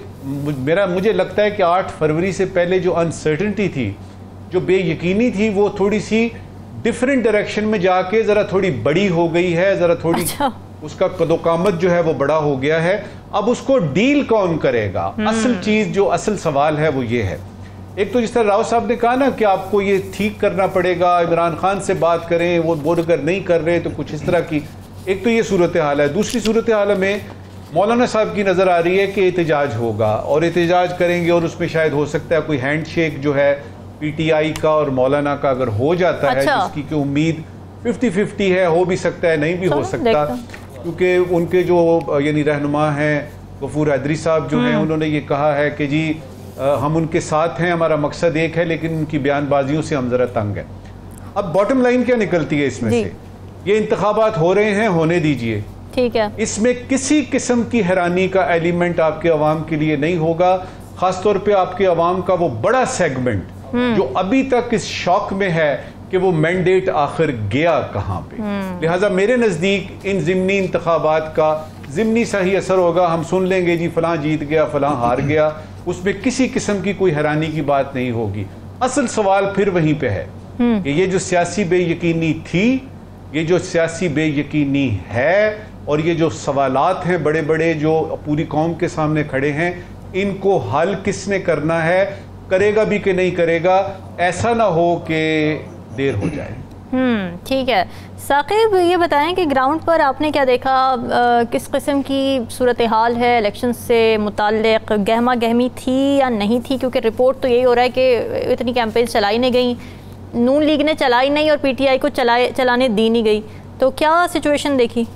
मेरा मुझे लगता है कि आठ फरवरी से पहले जो अनसर्टनिटी थी, जो बेयकीनी थी, वो थोड़ी सी डिफरेंट डायरेक्शन में जाके ज़रा थोड़ी बड़ी हो गई है, ज़रा थोड़ी अच्छा। उसका कदोकामत जो है वो बड़ा हो गया है। अब उसको डील कौन करेगा? असल चीज़ जो असल सवाल है वो ये है, एक तो जिस तरह राव साहब ने कहा ना कि आपको ये ठीक करना पड़ेगा, इमरान खान से बात करें, वो वो अगर नहीं कर रहे तो कुछ इस तरह की, एक तो ये सूरत हाल है। दूसरी सूरत हाल में मौलाना साहब की नज़र आ रही है कि एहतजाज होगा और एहतजाज करेंगे और उसमें शायद हो सकता है कोई हैंड शेक जो है पीटीआई का और मौलाना का अगर हो जाता अच्छा। है, जिसकी की उम्मीद फिफ्टी फिफ्टी है, हो भी सकता है, नहीं भी हो सकता, क्योंकि उनके जो यानी रहनुमा हैं गफूर हैदरी साहब जो हैं, उन्होंने ये कहा है कि जी आ, हम उनके साथ हैं, हमारा मकसद एक है, लेकिन उनकी बयानबाजियों से हम ज़रा तंग हैं। अब बॉटम लाइन क्या निकलती है इसमें से? ये इंतखाबात हो रहे हैं, होने दीजिए, ठीक है, इसमें किसी किस्म की हैरानी का एलिमेंट आपके अवाम के लिए नहीं होगा, खासतौर पे आपके अवाम का वो बड़ा सेगमेंट जो अभी तक इस शौक में है कि वो मैंडेट आखिर गया कहाँ पे। लिहाजा मेरे नज़दीक इन ज़िमनी इंतखाबात का ज़िमनी सा ही असर होगा, हम सुन लेंगे जी फलां जीत गया, फलां हार गया, उसमें किसी किस्म की कोई हैरानी की बात नहीं होगी। असल सवाल फिर वहीं पे है कि ये जो सियासी बेयकीनी थी, ये जो सियासी बेयकीनी है, और ये जो सवालात हैं बड़े बड़े जो पूरी कौम के सामने खड़े हैं, इनको हल किसने करना है, करेगा भी कि नहीं करेगा, ऐसा ना हो कि देर हो जाए। हम्म ठीक है साकिब, ये बताएं कि ग्राउंड पर आपने क्या देखा, आ, किस किस्म की सूरत हाल है, इलेक्शन से मुताल्लिक गहमा गहमी थी या नहीं थी? क्योंकि रिपोर्ट तो यही हो रहा है कि इतनी कैंपेन चलाई नहीं गई, नून लीग ने चलाई नहीं और पीटीआई को चलाए चलाने दी नहीं गई, तो क्या सिचुएशन देखी?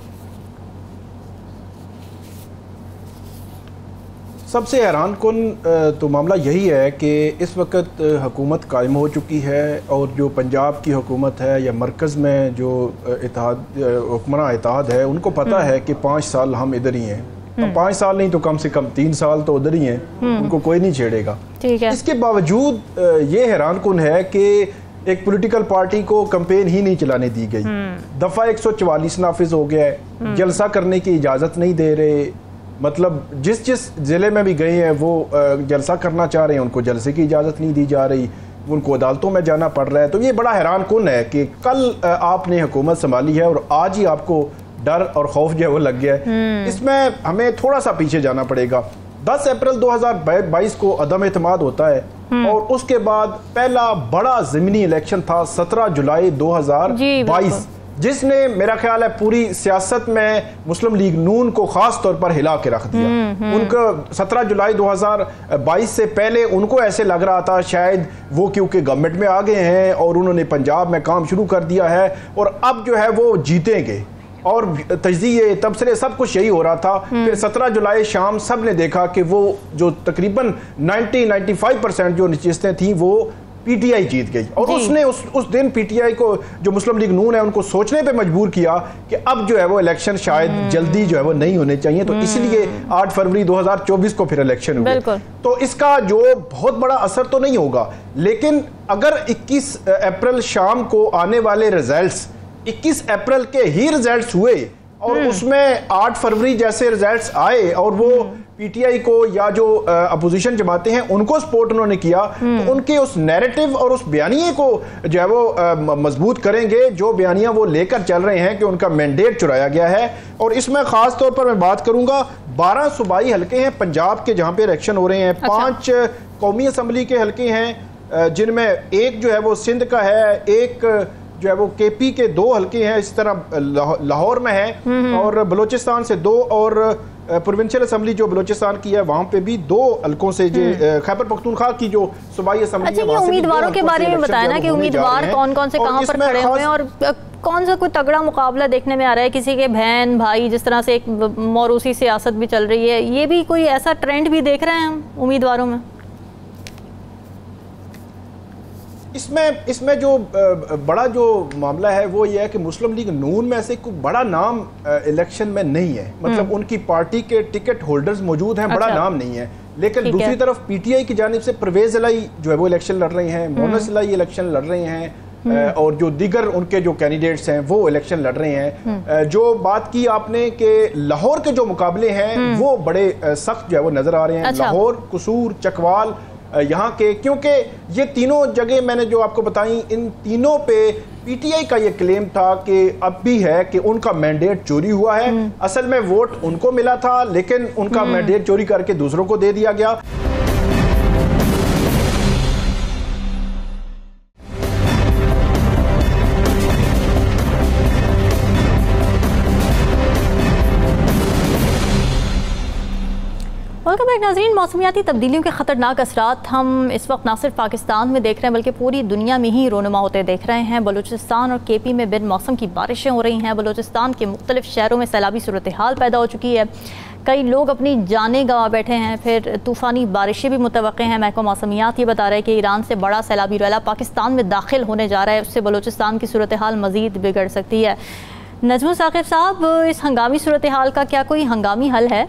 सबसे हैरान कुन तो मामला यही है कि इस वक्त हुकूमत कायम हो चुकी है और जो पंजाब की हुकूमत है या मरकज़ में जो इत्तेहाद हुक्मरान इत्तेहाद है, उनको पता है कि पाँच साल हम इधर ही हैं, तो पाँच साल नहीं तो कम से कम तीन साल तो उधर ही हैं, उनको कोई नहीं छेड़ेगा। ठीक है। इसके बावजूद ये हैरान कुन है कि एक पॉलिटिकल पार्टी को कैंपेन ही नहीं चलाने दी गई। दफ़ा एक सौ चवालीस नाफिज हो गया है, जलसा करने की इजाज़त नहीं दे रहे, मतलब जिस जिस ज़िले में भी गए हैं वो जलसा करना चाह रहे हैं, उनको जलसे की इजाज़त नहीं दी जा रही, उनको अदालतों में जाना पड़ रहा है। तो ये बड़ा हैरान कुन है कि कल आपने हुकूमत संभाली है और आज ही आपको डर और खौफ जो है वो लग गया है। इसमें हमें थोड़ा सा पीछे जाना पड़ेगा। दस अप्रैल दो हज़ार बाईस को अदम एतमाद होता है और उसके बाद पहला बड़ा ज़मीनी इलेक्शन था सत्रह जुलाई दो हज़ार बाईस, जिसने मेरा ख्याल है पूरी सियासत में मुस्लिम लीग नून को खास तौर पर हिला के रख दिया। उनको सत्रह जुलाई दो हज़ार बाईस से पहले उनको ऐसे लग रहा था शायद वो क्योंकि गवर्नमेंट में आ गए हैं और उन्होंने पंजाब में काम शुरू कर दिया है और अब जो है वो जीतेंगे, और तजज़िये तबसरे सब कुछ यही हो रहा था। फिर सत्रह जुलाई शाम सब ने देखा कि वो जो तकरीबन नब्बे पचानवे परसेंट जो नशिस्तें थी वो पीटीआई जीत गई और उसने उस उस दिन पीटीआई को, जो मुस्लिम लीग नून है, उनको सोचने पे मजबूर किया कि अब जो है वो इलेक्शन शायद जल्दी जो है वो नहीं होने चाहिए, तो इसलिए आठ फरवरी दो हज़ार चौबीस को फिर इलेक्शन हुए। तो इसका जो बहुत बड़ा असर तो नहीं होगा, लेकिन अगर इक्कीस अप्रैल शाम को आने वाले रिजल्ट्स इक्कीस अप्रैल के ही रिजल्ट्स हुए और उसमें आठ फरवरी जैसे रिजल्ट्स आए और वो पीटीआई को या जो अपोजिशन जमाते हैं उनको सपोर्ट उन्होंने किया, तो उनके उस नैरेटिव और उस बयानिए को जो है वो मजबूत करेंगे, जो बयानियां वो लेकर चल रहे हैं कि उनका मैंडेट चुराया गया है। और इसमें खास तौर पर मैं बात करूंगा, बारह सूबाई हल्के हैं पंजाब के जहां पे इलेक्शन हो रहे हैं। अच्छा। पांच कौमी असम्बली के हल्के हैं जिनमें एक जो है वो सिंध का है, एक जो है वो केपी के दो हल्के हैं, इस तरह लाहौर में है और बलूचिस्तान से दो, और प्रोविंशियल असम्बली जो बलूचिस्तान की है वहाँ पे भी दो हल्कों से, जो खैबर पख्तूनख्वा की जो सूबाई असम्बली है। अच्छा, उम्मीदवारों के बारे में बताया ना कि उम्मीदवार कौन कौन से कहाँ पर खड़े हुए हैं और कौन सा कोई तगड़ा मुकाबला देखने में आ रहा है, किसी के बहन भाई, जिस तरह से एक मौरूसी सियासत भी चल रही है, ये भी कोई ऐसा ट्रेंड भी देख रहे हैं हम उम्मीदवारों में? इसमें इसमें जो बड़ा जो मामला है वो ये है कि मुस्लिम लीग नून में से कोई बड़ा नाम इलेक्शन में नहीं है, मतलब उनकी पार्टी के टिकट होल्डर्स मौजूद हैं, बड़ा अच्छा। नाम नहीं है, लेकिन दूसरी तरफ पीटीआई की जानिब से परवेज इलाई जो है वो इलेक्शन लड़ रहे हैं, मोनस इलाई इलेक्शन लड़ रहे हैं, और जो दीगर उनके जो कैंडिडेट्स हैं वो इलेक्शन लड़ रहे हैं। जो बात की आपने कि लाहौर के जो मुकाबले हैं वो बड़े सख्त जो है वो नजर आ रहे हैं, अच्छा। लाहौर, कसूर, चकवाल यहाँ के, क्योंकि ये तीनों जगह मैंने जो आपको बताई, इन तीनों पे पीटीआई का ये क्लेम था कि अब भी है कि उनका मैंडेट चोरी हुआ है। असल में वोट उनको मिला था लेकिन उनका मैंडेट चोरी करके दूसरों को दे दिया गया। वेलकम बैक नाज़रीन। मौसमियाती तब्दीलियों के ख़तरनाक असरात हम इस वक्त ना सिर्फ पाकिस्तान में देख रहे हैं बल्कि पूरी दुनिया में ही रोनुमा होते देख रहे हैं। बलूचिस्तान और के पी में बिन मौसम की बारिशें हो रही हैं। बलूचिस्तान के मुख्तलिफ शहरों में सैलाबी सूरत हाल पैदा हो चुकी है, कई लोग अपनी जानें गंवा बैठे हैं। फिर तूफ़ानी बारिशें भी मुतवक्के हैं। महकमा मौसमियात ये बता रहा है कि ईरान से बड़ा सैलाबी रैला पाकिस्तान में दाखिल होने जा रहा है, उससे बलूचिस्तान की सूरत हाल मज़ीद बिगड़ सकती है। नजमुल साकिब साहब, इस हंगामी सूरत हाल का क्या कोई हंगामी हल है?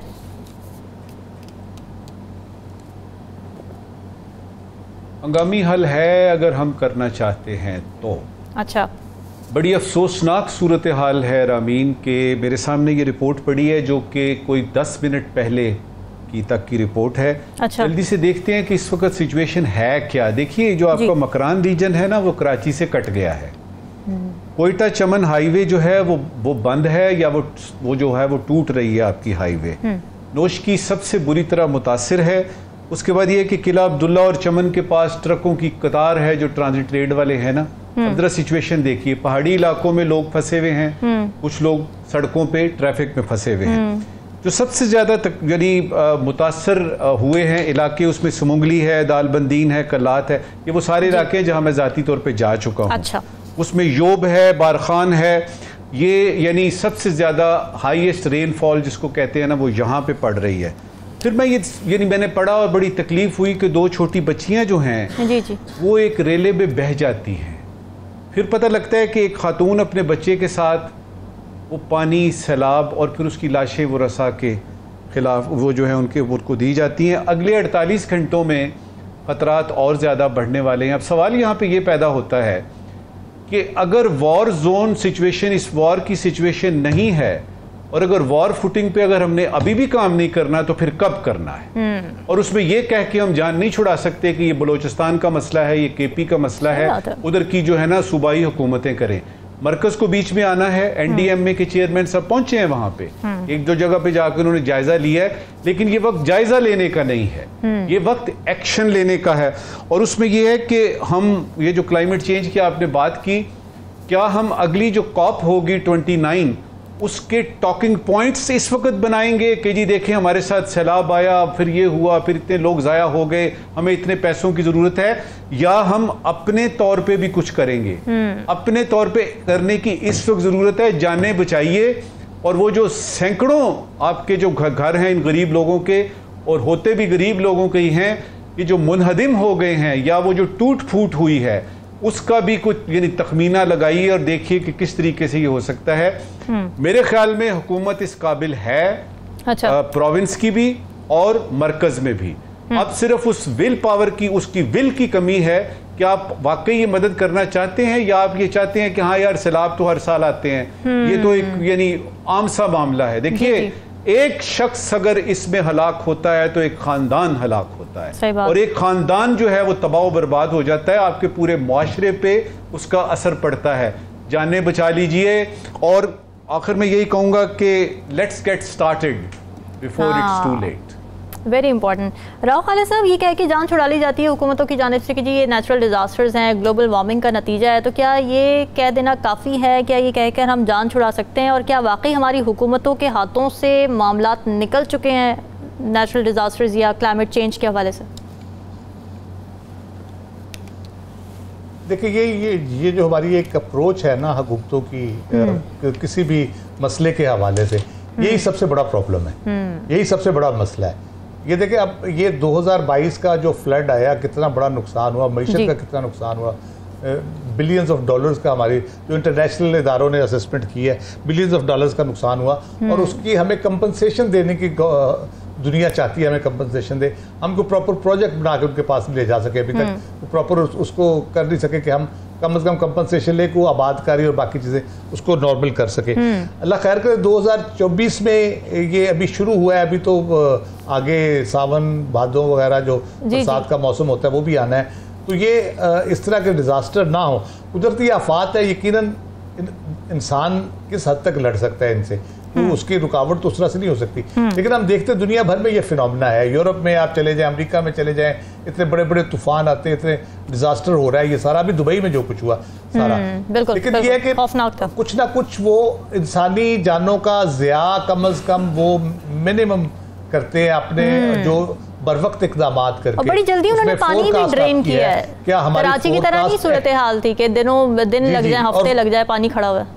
हंगामी हल है अगर हम करना चाहते हैं तो। अच्छा, बड़ी अफसोसनाक सूरत हाल है रामीन के मेरे सामने ये रिपोर्ट पड़ी है जो कि कोई दस मिनट पहले की तक की रिपोर्ट है। अच्छा। जल्दी से देखते हैं कि इस वक्त सिचुएशन है क्या। देखिए, जो आपका मकरान रीजन है ना वो कराची से कट गया है। कोयटा चमन हाईवे जो है वो वो बंद है या वो वो जो है वो टूट रही है आपकी हाईवे। नोशकी सबसे बुरी तरह मुतासिर है। उसके बाद ये कि किला अब्दुल्ला और चमन के पास ट्रकों की कतार है जो ट्रांजिट रेड वाले हैं ना। अब जरा सिचुएशन देखिए, पहाड़ी इलाकों में लोग फंसे हुए हैं, कुछ लोग सड़कों पे ट्रैफिक में फंसे हुए हैं। जो सबसे ज्यादा यानी मुतासर हुए हैं इलाके उसमें सुमुंगली है, दालबंदीन है, कलात है, ये वो सारे इलाके हैं जहां मैं जाती तौर पे जा चुका हूँ। अच्छा। उसमें योब है, बारखान है, ये यानी सबसे ज्यादा हाईएस्ट रेनफॉल जिसको कहते हैं ना वो यहाँ पे पड़ रही है। फिर मैं ये यानी मैंने पढ़ा और बड़ी तकलीफ हुई कि दो छोटी बच्चियां जो हैं जी जी वो एक रेले में बह जाती हैं। फिर पता लगता है कि एक खातून अपने बच्चे के साथ वो पानी, सैलाब और फिर उसकी लाशें वो रसा के खिलाफ वो जो है उनके उनको दी जाती हैं। अगले अड़तालीस घंटों में ख़तरात और ज़्यादा बढ़ने वाले हैं। अब सवाल यहाँ पे ये पैदा होता है कि अगर वॉर जोन सिचुएशन इस वॉर की सिचुएशन नहीं है और अगर वॉर फुटिंग पे अगर हमने अभी भी काम नहीं करना तो फिर कब करना है? और उसमें ये कह के हम जान नहीं छुड़ा सकते कि ये बलोचिस्तान का मसला है, ये केपी का मसला है, उधर की जो है ना सूबाई हुकूमतें करें। मरकज को बीच में आना है। एनडीएमए के चेयरमैन सब पहुंचे हैं वहां पे, एक दो जगह पे जाकर उन्होंने जायजा लिया है, लेकिन ये वक्त जायजा लेने का नहीं है, ये वक्त एक्शन लेने का है। और उसमें यह है कि हम ये जो क्लाइमेट चेंज की आपने बात की, क्या हम अगली जो कॉप होगी ट्वेंटी नाइन उसके टॉकिंग पॉइंट्स इस वक्त बनाएंगे कि जी देखें हमारे साथ सैलाब आया, फिर ये हुआ, फिर इतने लोग ज़ाया हो गए, हमें इतने पैसों की ज़रूरत है, या हम अपने तौर पे भी कुछ करेंगे? अपने तौर पे करने की इस वक्त ज़रूरत है। जानें बचाइए। और वो जो सैकड़ों आपके जो घर हैं इन गरीब लोगों के, और होते भी गरीब लोगों के ही हैं, कि जो मुनहदिम हो गए हैं या वो जो टूट फूट हुई है उसका भी कुछ यानी तखमीना लगाइए और देखिए कि किस तरीके से ये हो सकता है। मेरे ख्याल में हुकूमत इस काबिल है, अच्छा। प्रोविंस की भी और मरकज में भी। अब सिर्फ उस विल पावर की, उसकी विल की कमी है कि आप वाकई ये मदद करना चाहते हैं या आप ये चाहते हैं कि हाँ यार सैलाब तो हर साल आते हैं, ये तो एक यानी आम सा मामला है। देखिए, एक शख्स अगर इसमें हलाक होता है तो एक खानदान हलाक होता है, और एक खानदान जो है वो तबाह बर्बाद हो जाता है, आपके पूरे मुआशरे पे उसका असर पड़ता है। जाने बचा लीजिए। और आखिर में यही कहूंगा कि let's get started before it's too late. Very important. Rao Khalid sahab, ये कह के जान छुड़ा ली जाती है हुकूमतों की जानिब से कि जी ये नेचुरल डिजास्टर्स हैं, ग्लोबल वार्मिंग का नतीजा है, तो क्या ये कह देना काफ़ी है? क्या ये कहकर हम जान छुड़ा सकते हैं? और क्या वाकई हमारी हुकूमतों के हाथों से मामलात निकल चुके हैं नेचुरल डिजास्टर्स या क्लाइमेट चेंज के हवाले से? देखिए, ये ये ये जो हमारी एक अप्रोच है ना हुकूमतों की किसी भी मसले के हवाले से, यही सबसे बड़ा प्रॉब्लम है, यही सबसे बड़ा मसला है ये देखिए, अब ये दो हज़ार बाईस का जो फ्लड आया, कितना बड़ा नुकसान हुआ, मईशत का कितना नुकसान हुआ, बिलियंस ऑफ डॉलर्स का, हमारी जो इंटरनेशनल इदारों ने असेसमेंट की है, बिलियंस ऑफ डॉलर्स का नुकसान हुआ, और उसकी हमें कंपनसेशन देने की दुनिया चाहती है, हमें कंपनसेशन दे, हमको प्रॉपर प्रोजेक्ट बना के उनके पास ले जा सके। अभी तक प्रॉपर उस, उसको कर नहीं सके कि हम कम से कम कंपनसेशन ले को आबादकारी और बाकी चीज़ें उसको नॉर्मल कर सके। अल्लाह खैर करे, दो हज़ार चौबीस में ये अभी शुरू हुआ है, अभी तो आगे सावन भादों वगैरह जो बरसात का मौसम होता है वो भी आना है, तो ये इस तरह के डिज़ास्टर ना हो। कुदरती आफात है, यकीनन इंसान किस हद तक लड़ सकता है इनसे, तो उसकी रुकावट तो उस तरह से नहीं हो सकती। लेकिन हम देखते हैं दुनिया भर में ये फिनोमेना है, यूरोप में आप चले जाएं, अमेरिका में चले जाएं, इतने बड़े बड़े तूफान आते हैं, इतने डिजास्टर हो रहा है, ये सारा भी दुबई में जो कुछ हुआ सारा। बिल्कुल, लेकिन ये है कि कुछ ना कुछ वो इंसानी जानों का ज़िया कम अज कम वो मिनिमम करते हैं अपने जो बर वक्त इकदाम करके। और बड़ी जल्दी उन्होंने पानी भी ड्रेन किया है। क्या हमारी कराची की तरह नहीं सूरत हाल थी कि दिनों दिन लग जाए, हफ्ते लग जाए, पानी खड़ा हुआ है?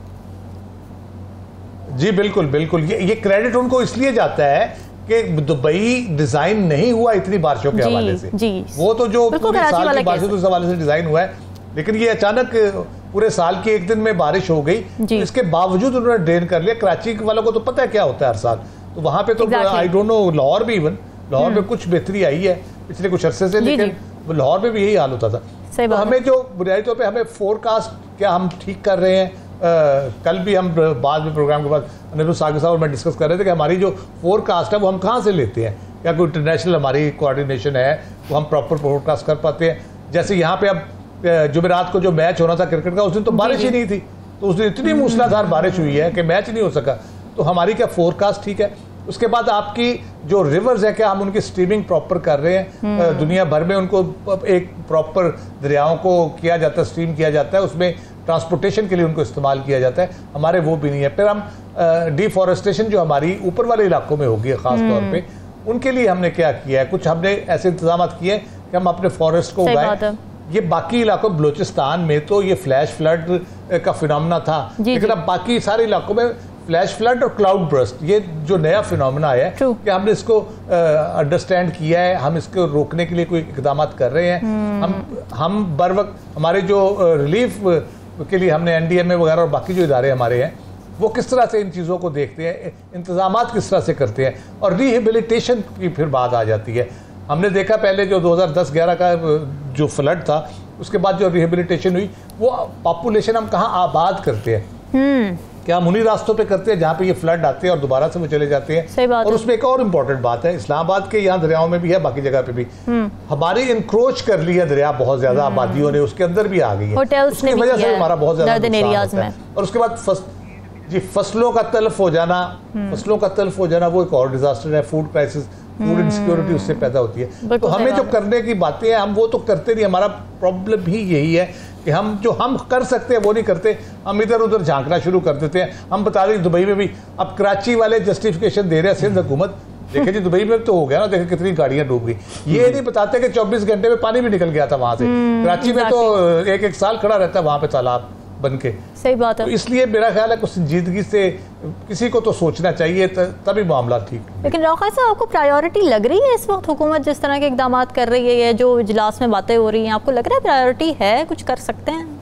जी बिल्कुल बिल्कुल, ये ये क्रेडिट उनको इसलिए जाता है कि दुबई डिजाइन नहीं हुआ इतनी बारिशों के हवाले से, जी। वो तो जो पूरे साल की बारिशों के हवाले से डिजाइन हुआ है, लेकिन ये अचानक पूरे साल के एक दिन में बारिश हो गई, तो इसके बावजूद उन्होंने ड्रेन कर लिया। कराची वालों को तो पता है क्या होता है हर साल, तो वहां पे तो आई डोंट नो, लाहौर भी इवन लाहौर में कुछ बेहतरी आई है पिछले कुछ अरसे से, लेकिन लाहौर में भी यही हाल होता था। तो हमें जो बुनियादी तौर पे हमें फोरकास्ट क्या हम ठीक कर रहे हैं, Uh, कल भी हम बाद में प्रोग्राम के बाद अनिरुद्ध सागर साहब और मैं डिस्कस कर रहे थे कि हमारी जो फोरकास्ट है वो हम कहाँ से लेते हैं, क्या कोई इंटरनेशनल हमारी कोऑर्डिनेशन है, वो हम प्रॉपर फोरकास्ट कर पाते हैं? जैसे यहाँ पे अब जुमेरात को जो मैच होना था क्रिकेट का, उस दिन तो बारिश ही नहीं थी, तो उस दिन इतनी मूसलाधार बारिश हुई है कि मैच नहीं हो सका। तो हमारी क्या फोरकास्ट ठीक है? उसके बाद आपकी जो रिवर्स है, क्या हम उनकी स्ट्रीमिंग प्रॉपर कर रहे हैं? दुनिया भर में उनको एक प्रॉपर दरियाओं को किया जाता है, स्ट्रीम किया जाता है, उसमें ट्रांसपोर्टेशन के लिए उनको इस्तेमाल किया जाता है, हमारे वो भी नहीं है। फिर हम डिफॉरेस्टेशन जो हमारी ऊपर वाले इलाकों में होगी ख़ास तौर पे, उनके लिए हमने क्या किया है? कुछ हमने ऐसे इंतजाम किए हैं कि हम अपने फॉरेस्ट को उगाएं। ये बाकी इलाकों, बलूचिस्तान में तो ये फ्लैश फ्लड का फिनोमेना था, लेकिन अब बाकी सारे इलाकों में फ्लैश फ्लड और क्लाउड बर्स्ट, ये जो नया फिनोमेना है कि हमने इसको अंडरस्टैंड किया है, हम इसको रोकने के लिए कोई इकदाम कर रहे हैं। हम हम बर वक्त हमारे जो रिलीफ के लिए हमने एन डी एम ए वगैरह और बाकी जो इदारे हमारे हैं, वो किस तरह से इन चीज़ों को देखते हैं, इंतजामात किस तरह से करते हैं, और रिहेबिलिटेशन की फिर बात आ जाती है। हमने देखा पहले जो दो हज़ार दस ग्यारह का जो फ्लड था, उसके बाद जो रिहेबिलिटेशन हुई, वो पॉपुलेशन हम कहाँ आबाद करते हैं, क्या हम उन्हीं रास्तों पे करते हैं जहाँ पे ये फ्लड आते हैं और दोबारा से वो चले जाते हैं। और उसमें एक और इम्पोर्टेंट बात है, इस्लामाबाद के यहाँ दरियाओं में भी है, बाकी जगह पे भी हमारी इंक्रोच कर लिया दरिया बहुत ज्यादा, आबादियों ने उसके अंदर भी आ गई है, उसकी वजह से हमारा बहुत ज्यादा नुकसान होता है। और उसके बाद फस, जी फसलों का तलफ हो जाना, फसलों का तलफ हो जाना वो एक और डिजास्टर है। फूड क्राइसिस, फूड इनसिक्योरिटी उससे पैदा होती है। तो हमें जो करने की बातें हैं हम वो तो करते नहीं, हमारा प्रॉब्लम ही यही है कि हम जो हम कर सकते हैं वो नहीं करते, हम इधर उधर झांकना शुरू कर देते हैं। हम बता दें दुबई में भी अब कराची वाले जस्टिफिकेशन दे रहे हैं, सिंध हुकूमत, देखे जी दुबई में तो हो गया ना, देखे कितनी गाड़ियां डूब गई। ये नहीं बताते कि चौबीस घंटे में पानी भी निकल गया था वहां से। कराची में तो एक एक साल खड़ा रहता है वहां पे तालाब बन के। सही बात है। तो इसलिए मेरा ख्याल है कुछ संजीदगी से किसी को तो सोचना चाहिए, तभी मामला ठीक। लेकिन रौका साहब, आपको प्रायोरिटी लग रही है इस वक्त हुकूमत जिस तरह के इकदाम कर रही है, जो इजलास में बातें हो रही हैं, आपको लग रहा है प्रायोरिटी है, कुछ कर सकते हैं,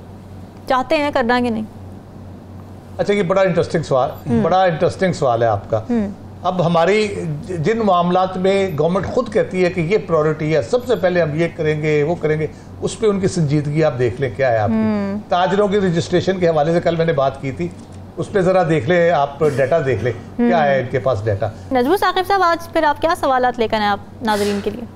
चाहते हैं करना कि नहीं? अच्छा, ये बड़ा इंटरेस्टिंग सवाल बड़ा इंटरेस्टिंग सवाल है आपका। अब हमारी जिन मामलात में गवर्नमेंट खुद कहती है कि ये प्रायोरिटी है, सबसे पहले हम ये करेंगे वो करेंगे, उस पर उनकी संजीदगी आप देख लें क्या है आपकी। ताजरों की रजिस्ट्रेशन के हवाले से कल मैंने बात की थी, उस पर जरा देख ले, आप डाटा देख ले क्या है इनके पास डाटा। नजमुल साकिब साहब, आज फिर आप क्या सवालात लेकर आए आप नाज़रीन के लिए?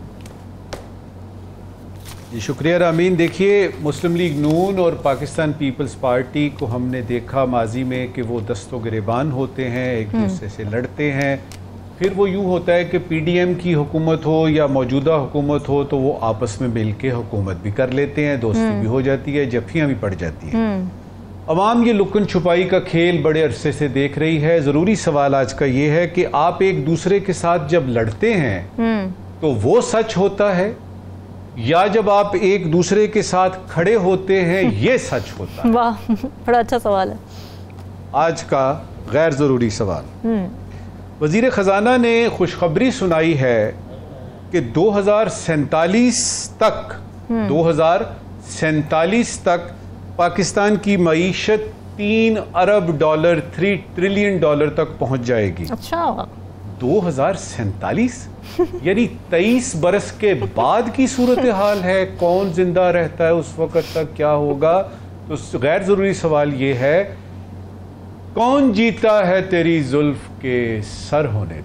जी शुक्रिया रामीन। देखिए, मुस्लिम लीग नून और पाकिस्तान पीपल्स पार्टी को हमने देखा माजी में कि वो दस्तों गिरेबान होते हैं, एक दूसरे से लड़ते हैं, फिर वो यूँ होता है कि पीडीएम की हुकूमत हो या मौजूदा हुकूमत हो तो वो आपस में मिल के हुकूमत भी कर लेते हैं, दोस्ती भी हो जाती है, जफ्फियाँ भी पड़ जाती हैं। अवाम ये लुकन छुपाई का खेल बड़े अरसे से देख रही है। ज़रूरी सवाल आज का ये है कि आप एक दूसरे के साथ जब लड़ते हैं तो वो सच होता है, या जब आप एक दूसरे के साथ खड़े होते हैं ये सच होता है? वाह, बड़ा अच्छा सवाल है आज का गैर ज़रूरी सवाल। वज़ीर ख़जाना ने खुशखबरी सुनाई है कि दो हज़ार सैंतालीस तक दो हज़ार सैंतालीस तक पाकिस्तान की मईशत तीन अरब डॉलर थ्री ट्रिलियन डॉलर तक पहुंच जाएगी। अच्छा, दो हज़ार सैंतालीस यानी तेईस बरस के बाद की सूरत हाल है। कौन जिंदा रहता है उस वक्त तक, क्या होगा? तो गैर ज़रूरी सवाल ये है, कौन जीता है तेरी जुल्फ के सर होने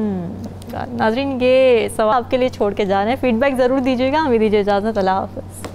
तक? नाज़रीन, ये सवाल आपके लिए छोड़ के जा रहे हैं। फीडबैक ज़रूर दीजिएगा। हमें दीजिए इजाज़त। अल्लाह हाफ़िज़।